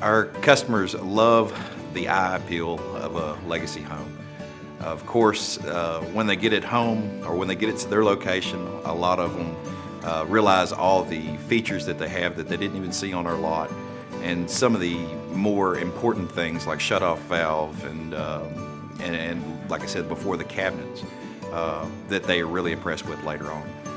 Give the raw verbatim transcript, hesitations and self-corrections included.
Our customers love the eye appeal of a legacy home. Of course, uh, when they get it home or when they get it to their location, a lot of them uh, realize all the features that they have that they didn't even see on our lot, and some of the more important things like shutoff valve and, uh, and, and like I said before, the cabinets uh, that they are really impressed with later on.